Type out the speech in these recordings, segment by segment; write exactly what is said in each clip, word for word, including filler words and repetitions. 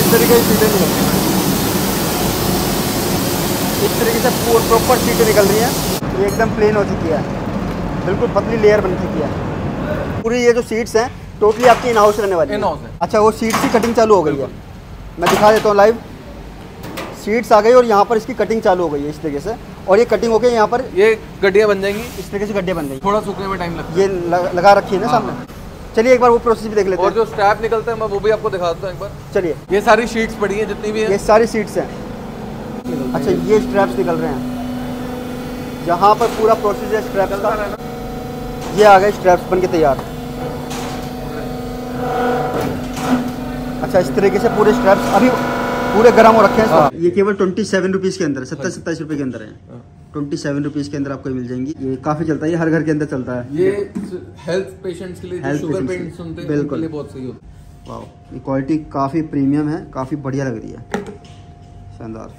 इस तरीके की सीटें निकलती हैं, इस तरीके से पूरी प्रॉपर सीटें निकल रही हैं। ये एकदम प्लेन हो चुकी है, बिल्कुल पतली लेयर बन चुकी है। पूरी ये जो सीट्स हैं टोटली आपकी इन हाउस रहने वाली इन हाउस है। अच्छा, वो सीट्स की कटिंग चालू हो गई है, मैं दिखा देता हूँ लाइव। सीट्स आ गई और यहाँ पर इसकी कटिंग चालू हो गई है इस तरीके से, और ये कटिंग होके यहाँ पर ये गड्डियाँ बन जाएंगी, इस तरीके से गड्ढे बन गई। थोड़ा सूखने में टाइम लगता है। ये लग, लगा रखी है ना सामने। चलिए एक बार वो प्रोसेस भी देख लेते और हैं। जो स्ट्रैप निकलता है मैं वो भी आपको दिखाता हूँ एक बार। चलिए, ये सारी शीट्स पड़ी हैं जितनी भी ये है। सारी सीट्स हैं। अच्छा, ये स्ट्रैप्स निकल रहे हैं, जहाँ पर पूरा प्रोसेस है स्ट्रैप्स का। ये आ गए स्ट्रैप्स बन के तैयार। अच्छा, इस तरीके से पूरे स्ट्रैप्स अभी पूरे गर्म हो रखे हैं। हाँ। ये केवल ट्वेंटी सेवन रुपीज़ के अंदर, सत्ताईस सत्ताईस रुपये के अंदर है। ट्वेंटी सेवन रुपीज़ के अंदर आपको मिल जाएंगी। ये काफ़ी चलता है, ये हर घर के अंदर चलता है। ये हेल्थ पेशेंट्स के लिए, जो शुगर पेशेंट्स सुनते हैं उनके लिए बहुत सही होता है। वाह, ये क्वालिटी काफ़ी प्रीमियम है, काफ़ी बढ़िया लग रही है, शानदार।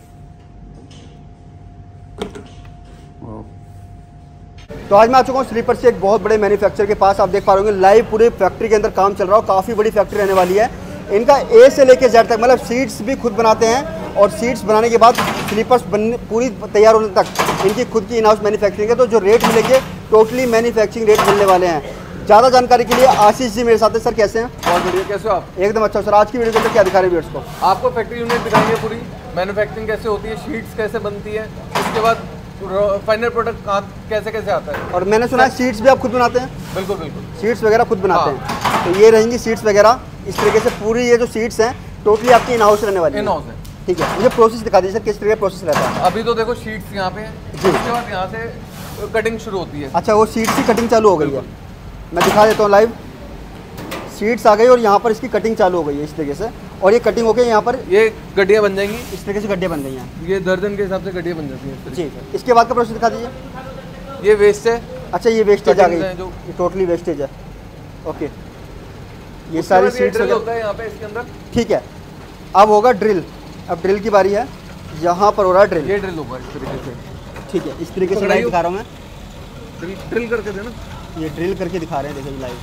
तो आज मैं आ चुका हूँ स्लीपर से एक बहुत बड़े मैन्युफैक्चरर के पास। आप देख पा रहे होंगे लाइव पूरे फैक्ट्री के अंदर काम चल रहा हो। काफ़ी बड़ी फैक्ट्री रहने वाली है। इनका ए से लेके जेड तक, मतलब सीट्स भी खुद बनाते हैं, और सीट्स बनाने के बाद स्लीपर्स बनने पूरी तैयार होने तक इनकी खुद की इन हाउस मैन्युफैक्चरिंग है। तो जो रेट मिलेंगे टोटली मैन्युफैक्चरिंग रेट मिलने वाले हैं। ज़्यादा जानकारी के लिए आशीष जी मेरे साथ हैं। सर कैसे हैं? बहुत बढ़िया, कैसे हो आप? एकदम अच्छा सर। आज की वीडियो के अंदर क्या दिखा रहे हैं व्यूअर्स को? आपको फैक्ट्री यूनिट दिखाएंगे, पूरी मैन्युफैक्चरिंग कैसे होती है, शीट्स कैसे बनती है, उसके बाद फाइनल प्रोडक्ट कैसे कैसे आता है। और मैंने सुना है सीट्स भी आप खुद बनाते हैं? बिल्कुल बिल्कुल, सीट्स वगैरह खुद बनाते हैं। तो ये रहेंगी सीट्स वगैरह इस तरीके से। पूरी ये जो सीट्स हैं टोटली आपकी इन हाउस रहने वाली है। इन हाउस है। ठीक है, मुझे प्रोसेस दिखा दीजिए सर, किस तरह का प्रोसेस रहता है? अभी तो देखो शीट्स यहाँ पे है, उसके बाद यहाँ से कटिंग शुरू होती है। अच्छा, वो सीट्स की कटिंग चालू हो गई है, मैं दिखा देता हूँ लाइव। सीट्स आ गई और यहाँ पर इसकी कटिंग चालू हो गई है इस तरीके से, और ये कटिंग होके यहाँ पर ये गड्डियाँ बन जाएंगी, इस तरीके से गड्ढे बन गई हैं। ये दर्जन के हिसाब से गड्डियाँ बन जाती हैं जी। इसके बाद का प्रोसेस दिखा दीजिए। ये वेस्ट है। अच्छा, ये वेस्टेज आ गई, जो ये टोटली वेस्टेज है। ओके, ये सारी सीट्स होता है यहाँ पे इसके अंदर। ठीक है, अब होगा ड्रिल। अब ड्रिल की बारी है, यहाँ पर हो रहा है ड्रिल। ये ड्रिल होगा इस तरीके से। ठीक है, इस तरीके से लाइव दिखा रहा हूँ मैं। ड्रिल करके देना, ये ड्रिल करके दिखा रहे हैं, देखिए लाइव।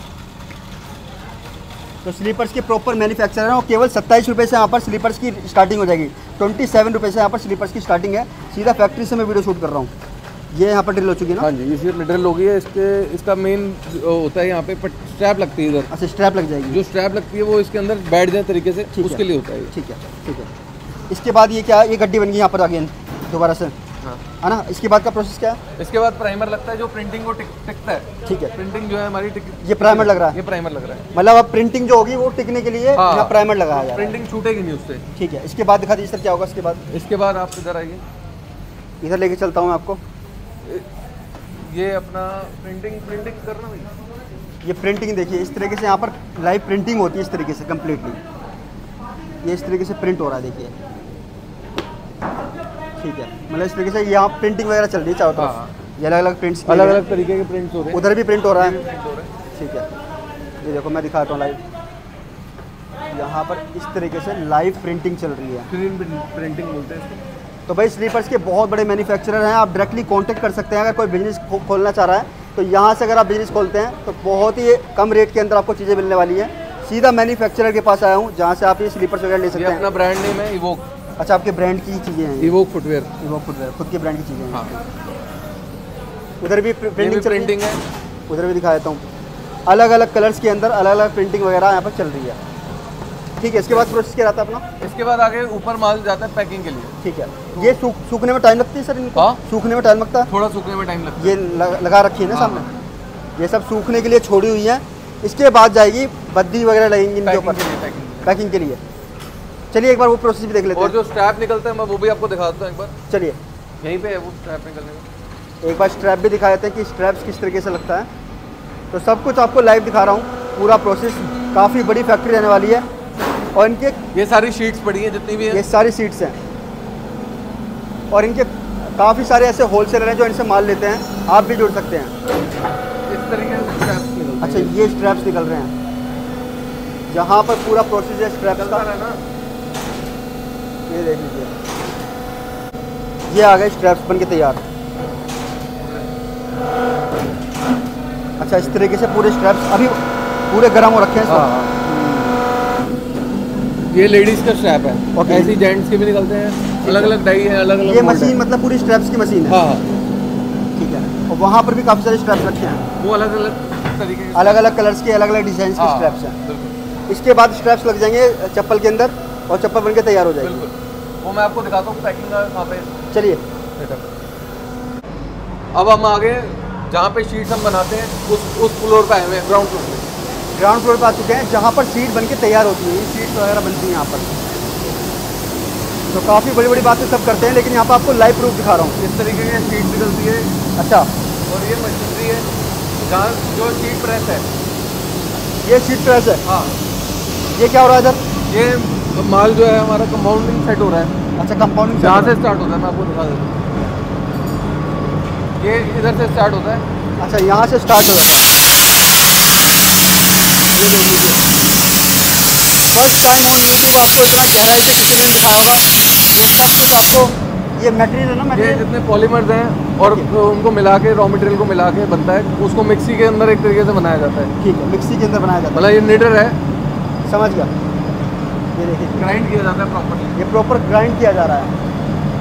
तो स्लीपर्स के प्रॉपर मैन्युफैक्चरर हैं, और केवल सत्ताईस रुपये से यहाँ पर स्लीपर्स की स्टार्टिंग हो जाएगी। ट्वेंटी सेवन रुपये से यहाँ पर स्लीपर्स की स्टार्टिंग है। सीधा फैक्ट्री से मैं वीडियो शूट कर रहा हूँ। ये यहाँ पर ड्रिल हो चुकी है ना? हाँ जी, इसी ड्रिल हो गई है। इसके इसका मेन होता है यहाँ पे स्ट्रैप लगती है इधर। अच्छा, स्ट्रैप लग जाएगी। जो स्ट्रैप लगती है वो इसके अंदर बैठ जाए तरीके से, उसके लिए होता है। ठीक है, ठीक है। इसके बाद ये क्या, ये गड्डी बन गई यहाँ पर आगे दोबारा से, हाँ है ना? इसके बाद का प्रोसेस क्या है? इसके बाद प्राइमर लगता है, जो प्रिंटिंग को टिक, टिकता है। ठीक है, प्रिंटिंग जो है हमारी टिक, ये प्राइमर लग रहा है। ये प्राइमर लग रहा है, मतलब अब प्रिंटिंग जो होगी वो टिकने के लिए हाँ, यहाँ प्राइमर लगाया जाएगा। प्रिंटिंग छूटेगी नहीं उससे। ठीक है, इसके बाद दिखा दीजिए सर क्या होगा इसके बाद। इसके बाद आप इधर आइए, इधर लेके चलता हूँ मैं आपको। ये अपना प्रिंटिंग प्रिंटिंग करना भाई। ये प्रिंटिंग देखिए, इस तरीके से यहाँ पर लाइव प्रिंटिंग होती है इस तरीके से कम्प्लीटली। ये इस तरीके से प्रिंट हो रहा है, देखिए। ठीक है, मतलब इस तरीके से यहाँ प्रिंटिंग वगैरह चल रही है चारों तरफ। हाँ। ये अलग अलग प्रिंट्स, अलग अलग तरीके के प्रिंट्स हो रहे हैं। उधर भी प्रिंट हो रहा है। प्रिंट हो रहा है। ठीक है, ये देखो मैं दिखाता हूँ लाइव। यहाँ पर इस तरीके से लाइव प्रिंटिंग चल रही है। स्क्रीन प्रिंटिंग बोलते हैं इसको। तो भाई स्लीपर्स के बहुत बड़े मैन्युफैक्चरर हैं, आप डायरेक्टली कांटेक्ट कर सकते हैं। अगर कोई बिजनेस खो, खोलना चाह रहा है तो यहाँ से अगर आप बिजनेस खोलते हैं तो बहुत ही कम रेट के अंदर आपको चीज़ें मिलने वाली है। सीधा मैन्युफैक्चरर के पास आया हूँ जहाँ से आप ये स्लीपर्स वगैरह ले सकते हैं। अपना ब्रांड नेम है इवोक। अच्छा, आपके ब्रांड की चीज़ें हैं? Evoke footwear. इवोक फुटवेयर खुद के ब्रांड की चीज़ें हैं। हाँ। उधर भी प्रिंटिंग प्रिंटिंग है, उधर भी दिखा देता हूँ। अलग अलग कलर्स के अंदर अलग अलग प्रिंटिंग वगैरह यहाँ पर चल रही है। ठीक है, इसके बाद प्रोसेस क्या रहता है अपना? इसके बाद आगे ऊपर माल जाता है पैकिंग के लिए। ठीक है, ये सूख सूखने में टाइम लगती है सर इनको? हाँ, सूखने में टाइम लगता है, थोड़ा सूखने में टाइम लगता है। ये लग, लगा रखी है ना हाँ। सामने। ये सब सूखने के लिए छोड़ी हुई है। इसके बाद जाएगी बद्दी वगैरह लगेंगी इनके ऊपर पैकिंग के लिए। चलिए एक बार वो प्रोसेस भी देख लेते हैं। और जो स्ट्रैप निकलता है मैं वो भी आपको दिखाता हूँ एक बार। चलिए, यहीं पे है वो स्ट्रैप निकलने का। एक बार स्ट्रैप भी दिखा देते हैं कि स्ट्रैप्स किस तरीके से लगता है। तो सब कुछ आपको लाइव दिखा रहा हूँ, पूरा प्रोसेस। काफ़ी बड़ी फैक्ट्री रहने वाली है, और इनके ये सारी शीट्स पड़ी हैं जितनी भी है। ये सारी सीट्स हैं, और इनके काफ़ी सारे ऐसे होलसेलर हैं जो इनसे माल लेते हैं। आप भी जुड़ सकते हैं। इस तरीके से स्ट्रैप्स निकलते हैं। अच्छा, ये स्ट्रैप्स निकल रहे हैं, जहाँ पर पूरा प्रोसेस है स्ट्रैप्स का, है ना? ये देख लीजिए, ये आ गए स्ट्रैप्स बन के तैयार। अच्छा, इस तरीके से पूरे स्ट्रैप्स अभी पूरे गर्म हो रखे हैं। हाँ। ये लेडीज का स्ट्रैप है। Okay. ऐसे जेंट्स के भी निकलते हैं, अलग अलग डाई है, अलग अलग ये मशीन मतलब पूरी स्ट्रैप्स की मशीन है। हाँ, ठीक है। और वहाँ पर भी काफ़ी सारे स्ट्रैप्स रखे हैं, वो अलग अलग तरीके के अलग अलग कलर्स के, अलग अलग डिजाइन के हाँ, स्ट्रैप्स हैं। बिल्कुल इसके बाद स्ट्रैप्स लग जाएंगे चप्पल के अंदर और चप्पल बनके तैयार हो जाएगी। बिल्कुल। वो मैं आपको दिखाता हूँ पैकिंग का कहाँ पे चलिए। अब हम आगे जहाँ पे शीट्स हम बनाते हैं उस उस फ्लोर पे आए हुए हैं, ग्राउंड फ्लोर पे। ग्राउंड फ्लोर पर आ चुके हैं जहाँ पर सीट बनके तैयार होती है, सीट्स वगैरह बनती हैं यहाँ पर। तो काफ़ी बड़ी बड़ी बातें सब करते हैं, लेकिन यहाँ पर आपको लाइव प्रूफ दिखा रहा हूँ। इस तरीके की शीट निकलती है। अच्छा। और ये मशीनरी है जहाँ जो शीट प्रेस है, ये शीट प्रेस है। हाँ। ये क्या हो रहा है इधर? ये माल जो है हमारा कंपाउंडिंग सेट हो रहा है। अच्छा, कंपाउंडिंग जहाँ से स्टार्ट होता है मैं आपको दिखा देता हूँ। ये इधर से स्टार्ट होता है। अच्छा, यहाँ से स्टार्ट हो रहा है। ये देख लीजिए, फर्स्ट टाइम ऑन यूट्यूब आपको इतना गहराई से किसी ने नहीं दिखाया होगा। ये सब कुछ आपको, ये मटेरियल है ना, ये मटेरियल जितने पॉलीमर्स हैं और उनको मिला के, रॉ मटेरियल को मिला के बनता है, उसको मिक्सी के अंदर एक तरीके से बनाया जाता है। ठीक है, मिक्सी के अंदर बनाया जाता मतलब ये निडर है, है। समझ गया। ये देखिए, ग्राइंड किया जाता है प्रॉपर्ली। ये प्रॉपर ग्राइंड किया जा रहा है।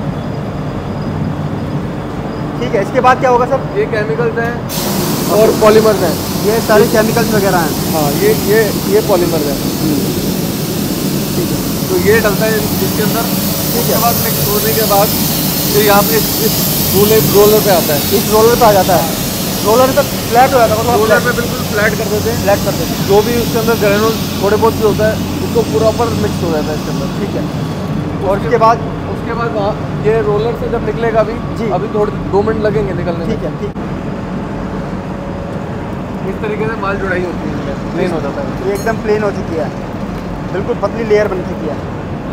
ठीक है, इसके बाद क्या होगा सर? ये केमिकल्स हैं और पॉलीमर्स हैं। ये सारे केमिकल्स वगैरह हैं। हाँ, ये ये ये पॉलीमर्स हैं। ठीक है, तो ये डलता है इसके अंदर। उसके बाद मिक्स होने के बाद फिर यहाँ पे इस इस रोलर रोलर पे आता है। इस रोलर पे आ जाता है। रोलर पे फ्लैट हो जाता है, रोलर पे बिल्कुल फ्लैट कर देते हैं। फ्लैट कर देते हैं। जो भी उसके अंदर ग्रेनुल थोड़े बहुत भी होता है, उसको प्रॉपर मिक्स हो जाता है इसके अंदर। ठीक है, और उसके बाद उसके बाद वहाँ ये रोलर से जब निकलेगा अभी जी, अभी थोड़े दो मिनट लगेंगे निकलने में। ठीक है, ठीक। इस तरीके से माल जुड़ाई होती है, प्लेन हो जाता है। ये एकदम प्लेन हो चुकी है, बिल्कुल पतली लेयर बन चुकी है।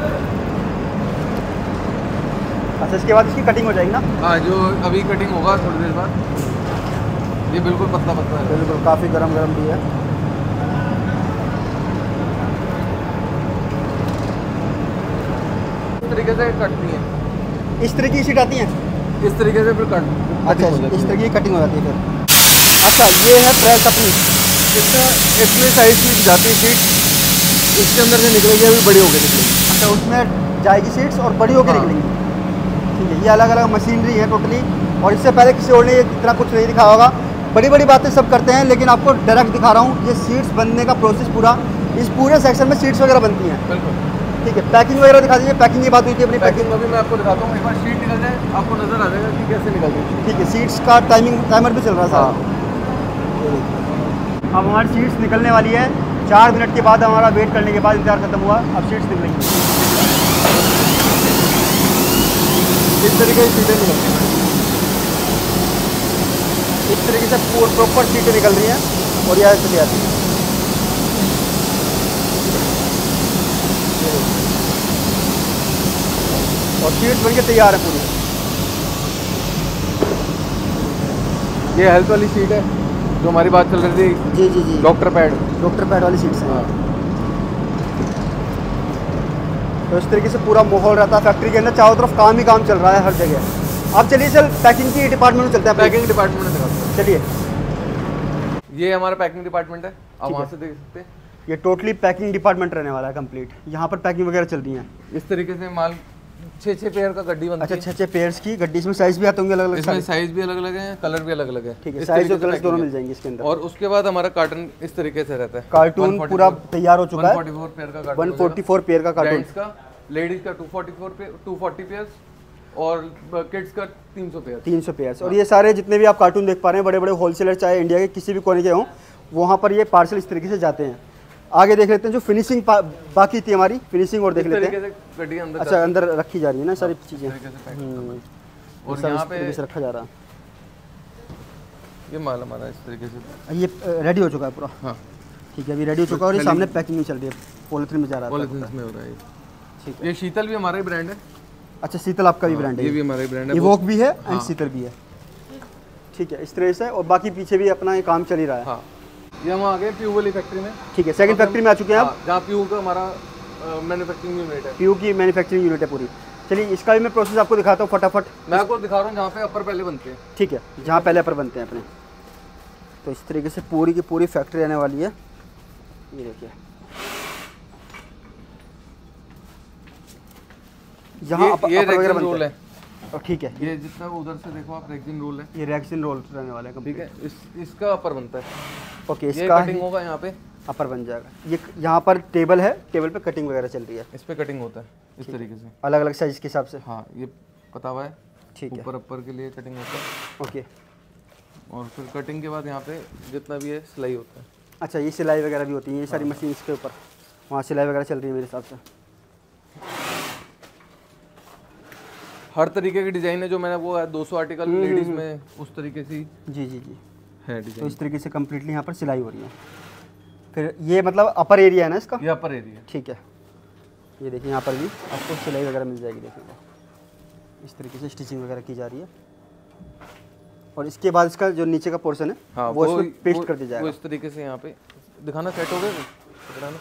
अच्छा, इसके बाद इसकी कटिंग हो जाएगी ना? हाँ, जो अभी कटिंग होगा थोड़ी देर बाद। ये बिल्कुल पतला पतला है, बिल्कुल काफ़ी गरम गरम भी है। इस तरीके से कटती है। इस तरह की शीट आती हैं? इस तरीके से फिर कट अच्छा, इस तरह की कटिंग हो जाती है फिर। अच्छा, ये है प्रेस अपनी। इसका इतने साइज की जाती है शीट, इसके अंदर से निकलेगी, अभी बड़ी होकर निकलेगी। अच्छा, उसमें जाएगी शीट्स और बड़ी होकर हाँ। निकलेंगी। ठीक है, ये अलग अलग मशीनरी है टोटली, और इससे पहले किसी और ने ये इतना कुछ नहीं दिखाया होगा। बड़ी बड़ी बातें सब करते हैं, लेकिन आपको डायरेक्ट दिखा रहा हूँ। ये सीट्स बनने का प्रोसेस पूरा, इस पूरे सेक्शन में सीट्स वगैरह बनती हैं। बिल्कुल। ठीक है, पैकिंग वगैरह दिखा दीजिए। पैकिंग की बात हुई थी अपनी। पैकिंग में भी मैं आपको दिखाता हूँ। एक बार शीट निकल जाए आपको नजर आ जाएगा कि कैसे निकलती है। ठीक है, सीट्स का टाइमिंग टाइमर भी चल रहा था। अब हमारी सीट्स निकलने वाली है। चार मिनट के बाद हमारा वेट करने के बाद इंतजार खत्म हुआ, अब सीट्स निकलेंगी। इस तरीके की सीटें निकलती हैं। इस तरीके से पूर प्रॉपर सीटें निकल रही हैं और यह चली आती है। और सीट्स बनके तैयार है पूरी। ये हेल्थ वाली सीट है जो हमारी बात चल रही थी। जी जी जी, डॉक्टर पैड। डॉक्टर पैड वाली सीट्स हैं। हाँ। तो इस तरीके से पूरा माहौल रहता है फैक्ट्री के अंदर। चारों तरफ काम ही काम चल रहा है हर जगह। अब चलिए सर, पैकिंग की डिपार्टमेंट में चलते हैं। पैकिंग डिपार्टमेंट में दिखाते हैं। चलिए, ये हमारा पैकिंग डिपार्टमेंट है, आप ठीक वहाँ है। से देख सकते हैं। ये टोटली पैकिंग डिपार्टमेंट रहने वाला है कंप्लीट। यहाँ पर पैकिंग वगैरह चल रही है। इस तरीके से माल छः छः पेयर का गड्डी बनती अच्छा, है। छः छः पेयर्स की गड्डी। इसमें साइज भी आते होंगे अलग अलग? इसमें साइज भी अलग अलग है, कलर भी अलग अलग है। ठीक है, इस साइज तरीके और से कलर्स packing दोनों है। मिल जाएंगे इसके अंदर। और उसके बाद हमारा कार्टन इस तरीके से रहता है। कार्टून पूरा तैयार हो चुका है। एक सौ चौवालीस पेयर का कार्टून। एक सौ चौवालीस पेयर का कार्टून। जेंट्स का, लेडीज का दो सौ चौवालीस पे दो सौ चालीस पेयर्स और किड्स का तीन सौ पेयर। तीन सौ पेयर्स। और ये सारे जितने भी आप कार्टून देख पा रहे हैं, बड़े बड़े होलसेलर चाहे इंडिया के किसी भी कोने के हों, वहाँ पर ये पार्सल इस तरीके से जाते हैं। आगे देख लेते हैं जो फिनिशिंग बाकी थी हमारी, फिनिशिंग और देख लेते हैं। गड्डी अंदर अच्छा, अंदर रखी जा रही है ना सारी चीज़ें। और यहाँ पे से रखा जा रहा है। ये माल हमारा इस तरीके से ये रेडी हो चुका है पूरा। हाँ, ठीक है, अभी रेडी हो चुका है और ये सामने पैकिंग में चल रही है, पॉलिथीन में जा रहा है। पॉलिथीन में हो रहा है। ठीक है। ये शीतल भी हमारा ही ब्रांड है। अच्छा, शीतल आपका भी ब्रांड है? ये भी हमारा ही ब्रांड है। इवोक भी है एंड हाँ। शीतल भी है। ठीक है, इस तरह से। और बाकी पीछे भी अपना ये काम चल ही रहा है। हाँ, ये हम आ गए प्यू वाली फैक्ट्री में। ठीक है, सेकंड फैक्ट्री में आ चुके हैं आप। हाँ, जहाँ प्यू का हमारा मैन्युफैक्चरिंग यूनिट है। प्यू की मैन्युफैक्चरिंग यूनिट है पूरी। चलिए, इसका भी मैं प्रोसेस आपको दिखाता हूँ फटाफट। मैं आपको दिखा रहा हूँ जहाँ पे अपर पहले बनते हैं। ठीक है, जहाँ पहले अपर बनते हैं अपने। तो इस तरीके से पूरी की पूरी फैक्ट्री रहने वाली है। ये देखिए, यहाँ ये, ये अपर वगैरह रेक्सिन रोल बनता है। और ठीक है, ये जितना उधर से देखो आप रेक्सिन रोल है, ये रेक्सिन रोल रहने वाला है, ठीक है। इस इसका अपर बनता है। ओके, ये इसका कटिंग होगा यहाँ पे, अपर बन जाएगा। ये यहाँ पर टेबल है, टेबल पे कटिंग वगैरह चल रही है, इस पे कटिंग होता है इस तरीके से, अलग अलग साइज के हिसाब से। हाँ ये पता हुआ है, ठीक है, ऊपर अपर के लिए कटिंग होता है। ओके। और फिर कटिंग के बाद यहाँ पे जितना भी है सिलाई होता है। अच्छा, ये सिलाई वगैरह भी होती है, ये सारी मशीन के ऊपर वहाँ सिलाई वगैरह चल रही है मेरे हिसाब से। हर तरीके की डिजाइन है जो मैंने वो है दो सौ आर्टिकल लेडीज में उस तरीके से जी जी जी है तो डिजाइन। इस तरीके से कम्प्लीटली यहाँ पर सिलाई हो रही है। फिर ये मतलब अपर एरिया है ना इसका? ये अपर एरिया, ठीक है। ये देखिए यहाँ पर भी आपको सिलाई वगैरह मिल जाएगी, देखिएगा इस तरीके से स्टिचिंग वगैरह की जा रही है। और इसके बाद इसका जो नीचे का पोर्शन है, हाँ, वो, वो इसमें पेस्ट वो, कर दिया जाएगा। वो इस तरीके से यहाँ पे दिखाना सेट हो गया दिखाना।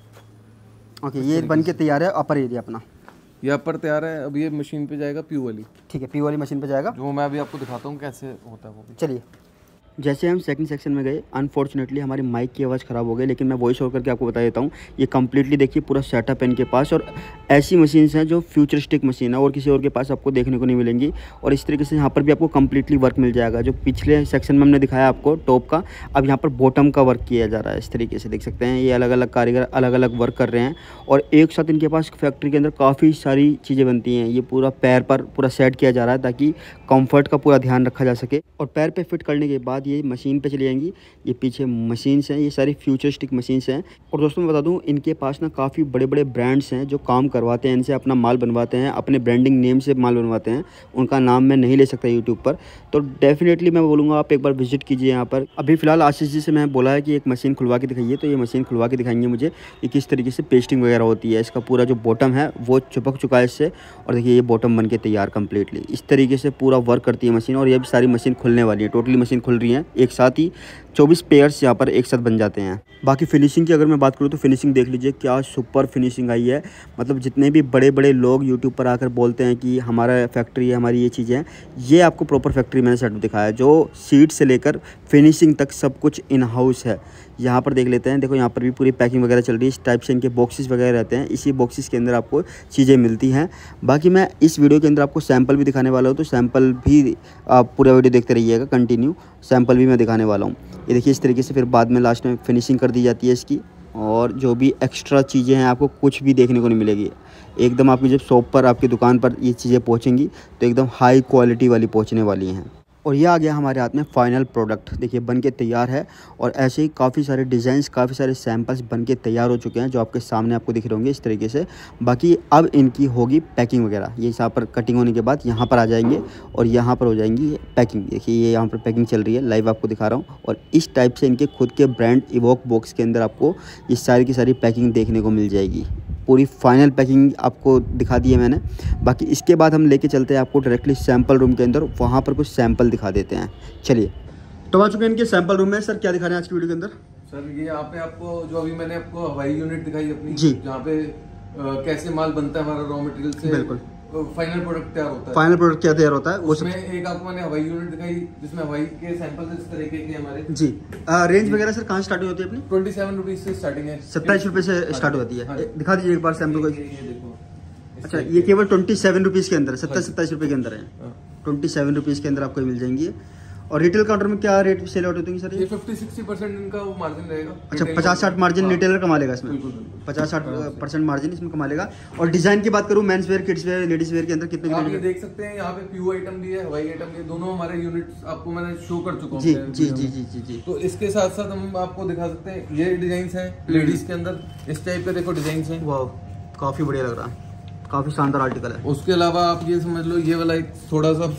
ओके, ये बन के तैयार है अपर एरिया अपना। ये अपर तैयार है, अब ये मशीन पे जाएगा प्यू वाली, ठीक है, पी वाली मशीन पे जाएगा, जो मैं अभी आपको दिखाता हूँ कैसे होता है वो भी। चलिए। जैसे हम सेकंड सेक्शन में गए, अनफॉर्चुनेटली हमारी माइक की आवाज़ ख़राब हो गई, लेकिन मैं वॉइस ओवर करके आपको बता देता हूँ। ये कम्प्लीटली देखिए पूरा सेटअप है इनके पास, और ऐसी मशीन्स हैं जो फ्यूचरिस्टिक मशीन है और किसी और के पास आपको देखने को नहीं मिलेंगी। और इस तरीके से यहाँ पर भी आपको कम्प्लीटली वर्क मिल जाएगा। जो पिछले सेक्शन में हमने दिखाया आपको टॉप का, अब यहाँ पर बॉटम का वर्क किया जा रहा है। इस तरीके से देख सकते हैं, ये अलग अलग कारीगर अलग अलग वर्क कर रहे हैं, और एक साथ इनके पास फैक्ट्री के अंदर काफ़ी सारी चीज़ें बनती हैं। ये पूरा पैर पर पूरा सेट किया जा रहा है ताकि कम्फर्ट का पूरा ध्यान रखा जा सके। और पैर पे फिट करने के बाद ये मशीन पे चली जाएंगी। ये पीछे मशीन्स हैं, ये सारी फ्यूचरिस्टिक मशीन्स हैं। और दोस्तों मैं बता दूं, इनके पास ना काफ़ी बड़े बड़े ब्रांड्स हैं जो काम करवाते हैं इनसे, अपना माल बनवाते हैं, अपने ब्रांडिंग नेम से माल बनवाते हैं। उनका नाम मैं नहीं ले सकता यूट्यूब पर, तो डेफिनेटली मैं बोलूँगा आप एक बार विजिट कीजिए यहाँ पर। अभी फ़िलहाल आशीष जी से मैं बोला है कि एक मशीन खुलवा के दिखाइए, तो ये मशीन खुलवा के दिखाएंगे मुझे कि किस तरीके से पेस्टिंग वगैरह होती है। इसका पूरा जो बॉटम है वो चिपक चुका है इससे, और देखिए ये बॉटम बन के तैयार कम्प्लीटली इस तरीके से पूरा वर्क करती है मशीन। और ये भी सारी मशीन खुलने वाली है, टोटली मशीन खुल रही है एक साथ ही, चौबीस पेयर्स यहाँ पर एक साथ बन जाते हैं। बाकी फिनिशिंग की अगर मैं बात करूँ तो फिनिशिंग देख लीजिए क्या सुपर फिनिशिंग आई है। मतलब जितने भी बड़े बड़े लोग यूट्यूब पर आकर बोलते हैं कि हमारा फैक्ट्री है, हमारी ये चीज़ें हैं, ये आपको प्रॉपर फैक्ट्री मैंने सेटअप दिखाया है, जो सीट से लेकर फिनिशिंग तक सब कुछ इन हाउस है। यहाँ पर देख लेते हैं, देखो यहाँ पर भी पूरी पैकिंग वगैरह चल रही है। इस टाइप से इनके बॉक्सेस वगैरह रहते हैं, इसी बॉक्सेस के अंदर आपको चीज़ें मिलती हैं। बाकी मैं इस वीडियो के अंदर आपको सैंपल भी दिखाने वाला हूँ, तो सैंपल भी आप पूरा वीडियो देखते रहिएगा कंटिन्यू, सैंपल भी मैं दिखाने वाला हूँ। ये देखिए इस तरीके से फिर बाद में लास्ट में फिनिशिंग कर दी जाती है इसकी, और जो भी एक्स्ट्रा चीज़ें हैं आपको कुछ भी देखने को नहीं मिलेगी। एकदम आपकी जब शॉप पर, आपकी दुकान पर ये चीज़ें पहुँचेंगी तो एकदम हाई क्वालिटी वाली पहुँचने वाली हैं। और ये आ गया हमारे हाथ में फाइनल प्रोडक्ट, देखिए बन के तैयार है। और ऐसे ही काफ़ी सारे डिज़ाइंस, काफ़ी सारे सैंपल्स बन के तैयार हो चुके हैं जो आपके सामने आपको दिख रहे होंगे इस तरीके से। बाकी अब इनकी होगी पैकिंग वगैरह। ये यहाँ पर कटिंग होने के बाद यहाँ पर आ जाएंगे और यहाँ पर हो जाएंगी पैकिंग। देखिए ये यहाँ पर पैकिंग चल रही है, लाइव आपको दिखा रहा हूँ। और इस टाइप से इनके खुद के ब्रांड इवोक बॉक्स के अंदर आपको ये सारी की सारी पैकिंग देखने को मिल जाएगी। पूरी फाइनल पैकिंग आपको दिखा दी है मैंने। बाकी इसके बाद हम लेके चलते हैं आपको डायरेक्टली सैंपल रूम के अंदर, वहाँ पर कुछ सैंपल दिखा देते हैं। चलिए, तो आ चुके हैं इनके सैंपल रूम में। सर क्या दिखा रहे हैं आज की वीडियो के अंदर? सर ये यहाँ पे आपको जो अभी मैंने आपको हवाई यूनिट दिखाई अपनी, जी, जहाँ पे आ, कैसे माल बनता है हमारा रॉ मटेरियल से, बिल्कुल फाइनल प्रोडक्ट तैयार होता है। फाइनल प्रोडक्ट क्या तैयार होता है वो उसमें एक आपको मैंने हवाई यूनिट दिखाई जिसमें हवाई के सैंपल इस तरीके के हमारे। जी, आ, रेंज वगैरह सर कहाँ स्टार्ट होती है अपनी? ट्वेंटी सेवन रुपीज से स्टार्टिंग है, सत्ताईस रुपये से स्टार्ट होती है। दिखा दीजिए एक बार सैंपल को। ये देखो, अच्छा, ये केवल ट्वेंटी सेवन रुपीज़ के अंदर, सत्ताईस सत्ताईस रुपये के अंदर है। ट्वेंटी सेवन रुपीज़ के अंदर आपको मिल जाएंगी। और रिटेल काउंटर में क्या रेट सेल आउट होती है सर? ये फिफ्टी सिक्सटी परसेंट इनका वो मार्जिन रहेगा। अच्छा, पचास साठ मार्जिन रिटेलर कमा लेगा इसमें, बिल्कुल पचास साठ परसेंट मार्जिन इसमें कमा लेगा। और डिजाइन की बात करूँ, men's wear, kids wear, ladies wear के अंदर कितने आप ये देख सकते हैं, यहाँ पे प्यू आइटम भी है, हवाई आइटम भी है, दोनों हमारे यूनिट्स आपको मैंने शो कर चुका हूँ। जी जी जी जी जी जी। तो इसके साथ साथ हम आपको दिखा सकते हैं, ये डिजाइन है लेडीज के अंदर, इस टाइप के देखो डिजाइन है। वाह, काफी बढ़िया लग रहा है, काफी शानदार आर्टिकल है। उसके अलावा आप ये समझ लो, ये वाला एक थोड़ा सा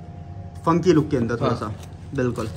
फंकी लुक के अंदर, थोड़ा सा, बिल्कुल।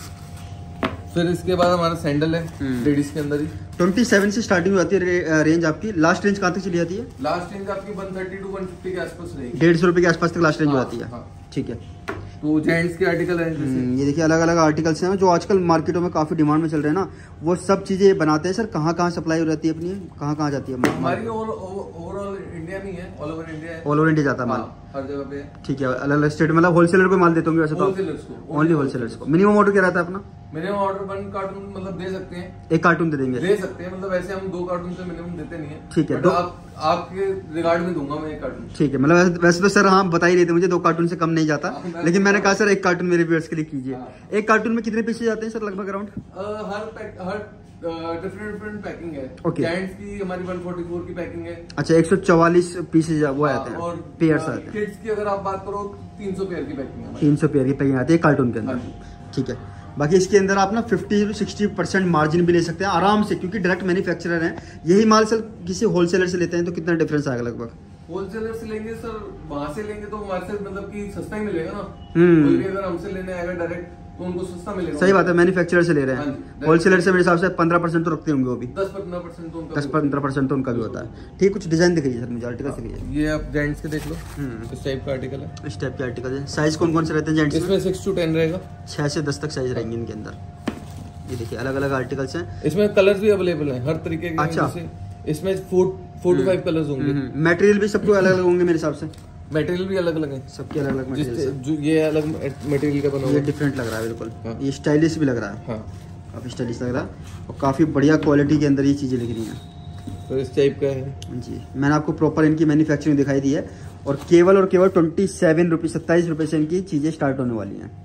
फिर इसके बाद हमारा सैंडल है लेडीज के अंदर ही, सत्ताईस से स्टार्टिंग होती है रेंज आपकी। लास्ट रेंज कहाँ तक चली जाती है? लास्ट रेंज आपकी one thirty to one fifty के आसपास रहेगी, डेढ़ सौ रुपए के आसपास तक लास्ट रेंज हो जाती है। हाँ। ठीक है। तो जेंट्स के आर्टिकल है जैसे ये देखिए अलग अलग आर्टिकल्स हैं जो आजकल मार्केटों में काफी डिमांड में चल रहे हैं ना, वो सब चीजें बनाते हैं। सर कहाँ कहाँ सप्लाई हो जाती है अपनी, कहाँ कहाँ जाती है? हमारी ओवरऑल इंडिया में है, ऑल ओवर इंडिया है, ऑल ओवर इंडिया जाता है माल। हर जगह पे है। ठीक है, अलग अलग स्टेट मतलब होलसेलर को माल देते होंगे वैसे तो? होलसेलर्स को, ओनली होलसेलर्स को। मिनिमम ऑर्डर क्या रहता है अपना? मिनिमम ऑर्डर वन कार्टून मतलब दे सकते हैं, एक कार्टून दे देंगे? दे सकते हैं, मतलब वैसे हम दो कार्टून से मिनिमम देते नहीं है। ठीक है, बट दो आप आपके रिगार्ड में दूंगा मैं एक कार्टून। ठीक है, मतलब वैसे, वैसे तो सर हाँ बता ही रहे थे मुझे दो कार्टून से कम नहीं जाता, लेकिन मैंने कहा सर एक कार्टून मेरे व्यूअर्स के लिए कीजिए। एक कार्टून में कितने पीसेज जाते हैं सर लगभग अराउंड? हर पैक हर डिफरेंट डिफरेंट पैकिंग है। Okay. जायंट्स की हमारी वन फोर्टी फोर की पैकिंग है। अच्छा, एक सौ चौवालीस पीसेज वो आते हैं, और पेयर्स आते हैं। किड्स की अगर आप बात करो तीन सौ पेयर की पैकिंग है। तीन सौ पेयर की पैकिंग आती है कार्टून के अंदर। हाँ। ठीक है, बाकी इसके अंदर आप ना fifty to sixty percent margin भी ले सकते हैं आराम से, क्योंकि डायरेक्ट मैन्युफैक्चरर है। यही माल सर किसी होलसेलर से लेते हैं तो कितना डिफरेंस आएगा लगभग? होलसेलर से लेंगे सर, वहां से लेंगे तो हमारे से मतलब कि सस्ता ही मिलेगा ना। हम्म। कोई भी अगर हमसे लेने आएगा डायरेक्ट तो उनको सस्ता मिलेगा। सही बात है, मैन्युफैक्चरर से ले रहे हाँ हैं। जी, होलसेलर से मेरे हिसाब से पंद्रह परसेंट तो रखते होंगे वो भी। दस पंद्रह परसेंट तो उनका दस पंद्रह परसेंट तो उनका भी होता है। ठीक, कुछ डिजाइन दिखाइए सर मुझे, आर्टिकल दिखाइए। ये आप जेंट्स के देख लो, हम्म। इस टाइप का आर्टिकल है। इस टाइप के आर्टिकल है। साइज कौन कौन से रहते हैं जेंट्स में? इसमें सिक्स टू टेन रहेगा, छह से दस तक साइज रहेंगे इनके अंदर। ये देखिए अलग अलग आर्टिकल्स हैं। इसमें कलर्स भी अवेलेबल हैं हर तरीके के। अच्छा। जैसे इसमें four four to five colours होंगे। मटेरियल भी सबको अलग अलग होंगे मेरे हिसाब से? मटेरियल भी अलग अलग है, सबके अलग अलग मटेरियल। जो ये अलग मटेरियल का बना हुआ ये है। डिफरेंट लग रहा है बिल्कुल। हाँ। ये स्टाइलिश भी लग रहा है। हाँ, काफी स्टाइलिश लग रहा है और काफी बढ़िया क्वालिटी के अंदर ये चीजें लिख रही हैं। तो इस टाइप का है जी, मैंने आपको प्रॉपर इनकी मैन्युफैक्चरिंग दिखाई दी है और केवल और केवल ट्वेंटी सेवन रुपीज सत्ताईस रुपए से इनकी चीजें स्टार्ट होने वाली हैं।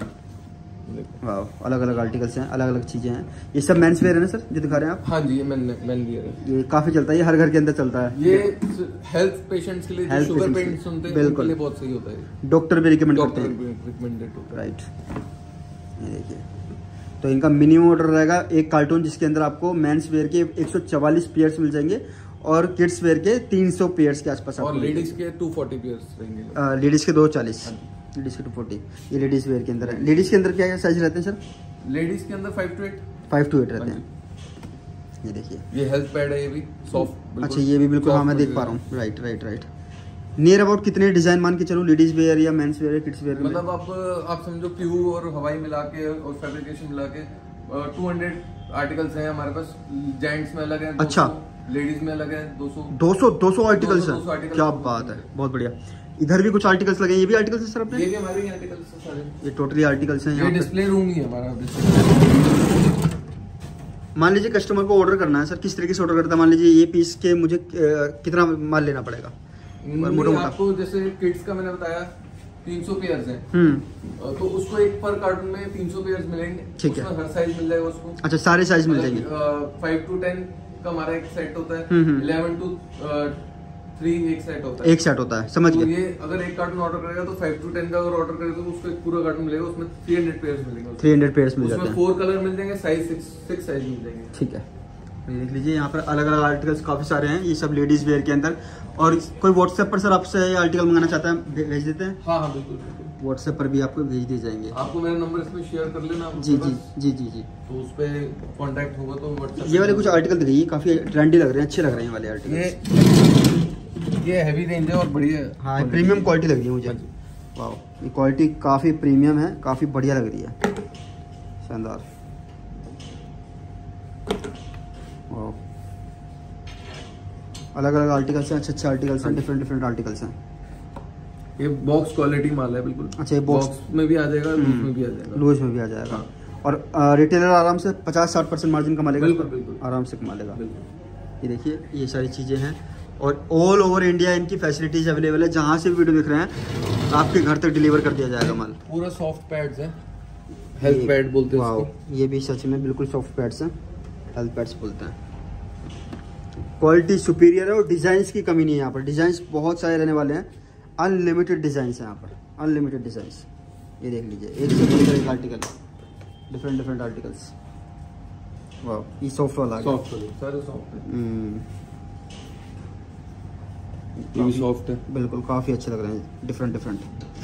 वाह, अलग अलग आर्टिकल्स हैं, अलग अलग चीजें हैं। ये सब मेंस वेयर है ना सर जो दिखा रहे हैं आप? हाँ जी, ये मैन मैन वियर है। ये काफी चलता है, ये हर घर के अंदर चलता है। ये हेल्थ पेशेंट्स के लिए, जो Health शुगर patients पेशेंट्स के लिए, सुनते हैं बिल्कुल। उनके लिए बहुत सही होता है। डॉक्टर भी रिकमेंड करते डॉक्टर हैं। रिकमेंडेड होता है। राइट, ये देखिए, तो इनका मिनिमम ऑर्डर रहेगा एक कार्टून जिसके अंदर आपको मेंस वेयर के एक सौ चवालीस पेयर्स मिल जाएंगे और किड्स वेयर के तीन सौ पेयर्स के आसपास। और लेडीज के टू फोर्टी पेयर्स रहेंगे। लेडीज के दो चालीस, लेडीज के टू फोर्टी। ये लेडीज वेयर के अंदर है। लेडीज के अंदर क्या क्या साइज रहते हैं सर? लेडीज के अंदर five to eight five to eight रहते हैं। ये देखिए, ये हेल्थ पैड है, ये भी सॉफ्ट। अच्छा, ये भी बिल्कुल, हाँ मैं देख पा रहा हूँ। Right right right. Near about कितने डिजाइन मान के चलो, लेडीज वेयर या मेंस वेयर या किड्स वेयर? मतलब आप आप समझो क्यू और हवाई मिला के और फैब्रिकेशन मिला के टू हंड्रेड आर्टिकल्स हैं हमारे पास। जेंट्स में अलग है। अच्छा। लेडीज में अलग है दो सौ। दो सौ दो सौ आर्टिकल्स दो सौ हैं, articles क्या हैं। बात है, बहुत बढ़िया। इधर भी कुछ आर्टिकल्स लगे हैं, ये भी आर्टिकल्स हैं सर अपने? ये भी हमारे आर्टिकल्स हैं सारे। ये टोटली आर्टिकल्स हैं ये यहाँ पे। डिस्प्ले रूम ही है हमारा। मान लीजिए कस्टमर को ऑर्डर करना है सर, किस तरीके से ऑर्डर करता है? मान लीजिए ये पीस के मुझे अ, कितना माल लेना पड़ेगा? नहीं, मोटा मोटा आपको जैसे किड्स का मैंने बताया तीन सौ पेयर्स हैं, हम्म, तो उसको एक पर कार्टून में तीन सौ पेयर्स मिलेंगे। ठीक है। उसमें हर साइज मिल जाएगा उसको। अच्छा, सारे साइज मिल जाएंगे। फाइव टू टेन का हमारा एक सेट होता है। हम्म, हम्म। इलेवन टू थ्री एक सेट होता है। एक सेट होता है, समझ तो गया। ये अगर एक कार्टून ऑर्डर करेगा तो फाइव टू टेन का अगर ऑर्डर करेगा तो उसको एक पूरा कार्टून मिलेगा, उसमें थ्री हंड्रेड पेयर्स मिलेंगे। थ्री हंड्रेड पेयर्स मिल जाते उसमें हैं। फोर कलर मिल जाएंगे, साइज सिक्स सिक्स साइज मिल जाएंगे। ठीक है, ये देख लीजिए यहाँ पर अलग अलग आर्टिकल्स काफी सारे हैं, ये सब लेडीज वेयर के अंदर। और कोई व्हाट्सएप पर सर आपसे आर्टिकल मंगाना चाहता है, भे- भेज देते हैं? हाँ हाँ बिल्कुल बिल्कुल। व्हाट्सएप पर भी आपको भेज दिए जाएंगे। आपको मेरा नंबर इसमें शेयर कर लेना आप जी उसके जी पास, जी जी जी। तो उस पे कांटेक्ट होगा तो व्हाट्सएप। ये वाले कुछ आर्टिकल दिखाइए, काफी ट्रेंडी लग रहे हैं, अच्छे लग रहे हैं ये वाले आर्टिकल। ये ये हैवी रेंज है और बढ़िया है। हाँ, प्रीमियम क्वालिटी लग रही है मुझे। हाँ जी। वाह, ये क्वालिटी काफी प्रीमियम है, काफी बढ़िया लग रही है, शानदार। वाह, अलग अलग आर्टिकल्स हैं, अच्छे अच्छे आर्टिकल्स हैं, डिफरेंट डिफरेंट आर्टिकल्स हैं। ये बॉक्स क्वालिटी माल है बिल्कुल। अच्छा, ये बॉक्स में भी आ जाएगा, लूज में भी आ जाएगा। लूज में भी आ जाएगा। और रिटेलर आराम से पचास साठ परसेंट मार्जिन कमा लेगा, बिल्कुल, बिल्कुल। आराम से कमा लेगा। बिल्कुल। ये देखिए, ये सारी चीज़ें हैं और ऑल ओवर इंडिया इनकी फैसिलिटीज अवेलेबल है। जहाँ से भी वीडियो देख रहे हैं आपके घर तक डिलीवर कर दिया जाएगा माल। पूरा सॉफ्ट पैड्स है, हेल्थ पैड बोलते हैं वाह, इसको। ये भी सच में बिल्कुल सॉफ्ट पैड्स हैं, हेल्थ पैड्स बोलते हैं। क्वालिटी सुपीरियर है और डिजाइन्स की कमी नहीं है यहाँ पर। डिजाइन्स बहुत सारे रहने वाले हैं, अनलिमिटेड डिजाइन्स हैं यहाँ पर, अनलिमिटेड डिजाइन्स। ये देख लीजिए, एक से बढ़कर एक आर्टिकल, डिफरेंट डिफरेंट आर्टिकल्स। वाह, ये सॉफ्ट वाला आ गया। सॉफ्ट है, सारे सॉफ्ट है। हम्म, ये भी सॉफ्ट है बिल्कुल, काफ़ी अच्छे लग रहे हैं, डिफरेंट डिफरेंट।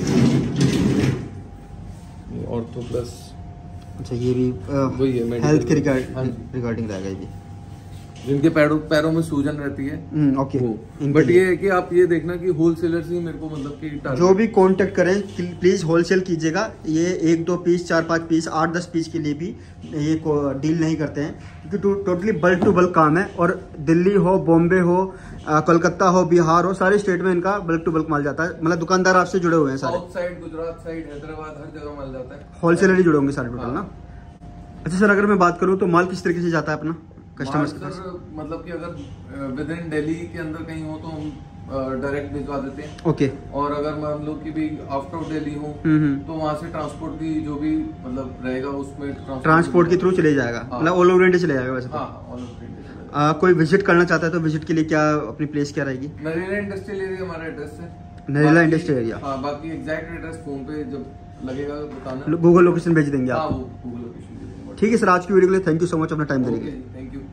ये ऑर्थो प्लस। अच्छा, ये भी वही है, medical हेल्थ के हाँ जी। रिगार्डिंग रहेगा ये भी। जिनके पैरों पैरों में सूजन रहती है। हम्म, ओके। बट ये है कि आप ये देखना कि होलसेलर से ही मेरे को मतलब कि target- जो भी कांटेक्ट करें प्लीज़ होलसेल कीजिएगा। ये एक दो पीस, चार पांच पीस, आठ दस पीस के लिए भी ये डील नहीं करते हैं, क्योंकि टो, टोटली बल्क टू बल्क काम है। और दिल्ली हो, बॉम्बे हो, कोलकाता हो, बिहार हो, सारे स्टेट में इनका बल्क टू बल्क माल जाता है। मतलब दुकानदार आपसे जुड़े हुए हैं सारे, south side, Gujarat side, Hyderabad, हर जगह माल जाता है। होलसेलर ही जुड़े होंगे सारे टोटल ना। अच्छा सर, अगर मैं बात करूँ तो माल किस तरीके से जाता है अपना कस्टमर्स के पास? मतलब कि अगर विद इन दिल्ली के अंदर कहीं हो तो हम डायरेक्ट भिजवा देते हैं। ओके। और अगर मान लो कि भी आउट ऑफ दिल्ली हो तो वहाँ से ट्रांसपोर्ट की जो भी मतलब रहेगा उसमें ट्रांसपोर्ट के थ्रू चले जाएगा, मतलब ऑल ओवर इंडिया चले जाएगा वैसे तो। हाँ, ऑल ओवर इंडिया। आ, कोई विजिट करना चाहता है तो विजिट के लिए क्या अपनी प्लेस क्या रहेगी? नरेला इंडस्ट्रियल एरिया हमारा एड्रेस है। Narela industrial area. हाँ, बाकी एग्जैक्ट एड्रेस फोन पे जब लगेगा बताना। गूगल लोकेशन भेज देंगे हाँ, आप? वो गूगल लोकेशन। ठीक है सर, आज की वीडियो के लिए थैंक यू सो मच अपना टाइम देने के लिए। Thank you.